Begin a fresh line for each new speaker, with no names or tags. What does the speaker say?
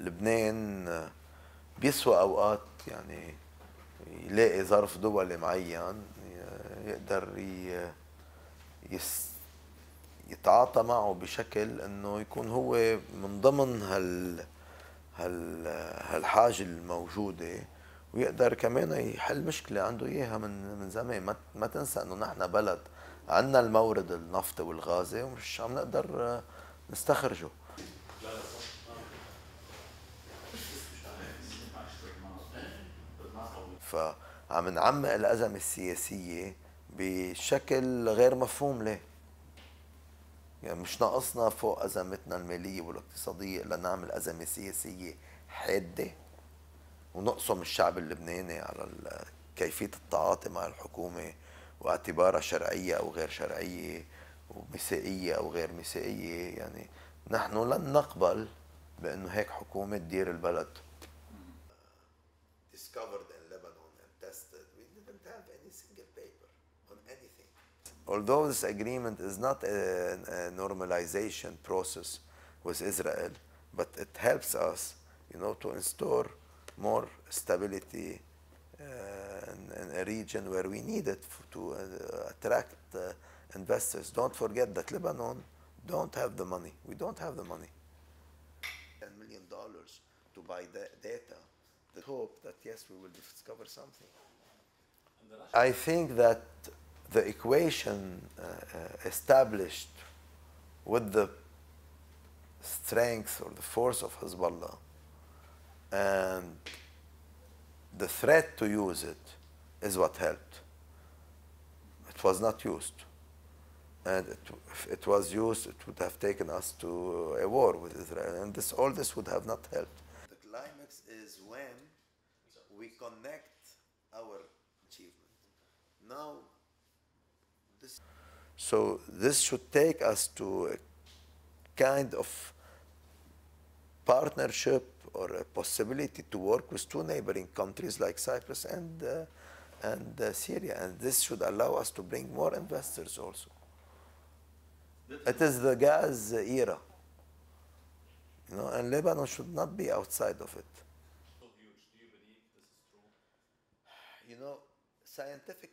لبنان بيسوى أوقات يعني يلاقي ظرف دولي معين يقدر يتعاطى معه بشكل انه يكون هو من ضمن هالحاجة الموجودة، ويقدر كمان يحل مشكلة عنده اياها من زمان. ما تنسى انه نحن بلد عندنا المورد النفطي والغازي ومش عم نقدر نستخرجه. فعم نعمق الأزمة السياسية بشكل غير مفهوم ليه. يعني مش ناقصنا فوق أزمتنا المالية والاقتصادية إلا نعمل أزمة سياسية حادة ونقسم الشعب اللبناني على كيفية التعاطي مع الحكومة واعتبارها شرعية أو غير شرعية ومسائية أو غير مسائية. يعني نحن لن نقبل بأنه هيك حكومة تدير البلد. Discovered in Lebanon and tested, we didn't have any single paper on anything. Although this agreement is not a normalization process with Israel, but it helps us, to install more stability in a region where we need it to attract investors. Don't forget that Lebanon don't have the money. We don't have the money. $10 million to buy data. The hope that yes, we will discover something. I think that the equation established with the strength or the force of Hezbollah and the threat to use it is what helped. It was not used. And if it was used, it would have taken us to a war with Israel. And all this would have not helped. The climax is when we connect our achievement. Now, so this should take us to a kind of partnership or a possibility to work with two neighboring countries like Cyprus and Syria. And this should allow us to bring more investors also. It is the gas era, and Lebanon should not be outside of it. So huge. Do you believe this is true? Scientific